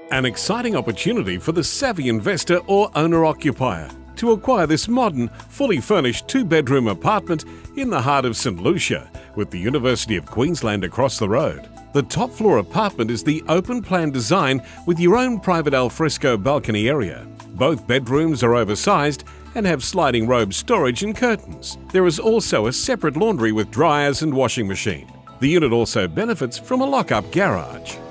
An exciting opportunity for the savvy investor or owner-occupier to acquire this modern, fully furnished two-bedroom apartment in the heart of St Lucia, with the University of Queensland across the road. The top-floor apartment is the open-plan design with your own private alfresco balcony area. Both bedrooms are oversized and have sliding robe storage and curtains. There is also a separate laundry with dryers and washing machine. The unit also benefits from a lock-up garage.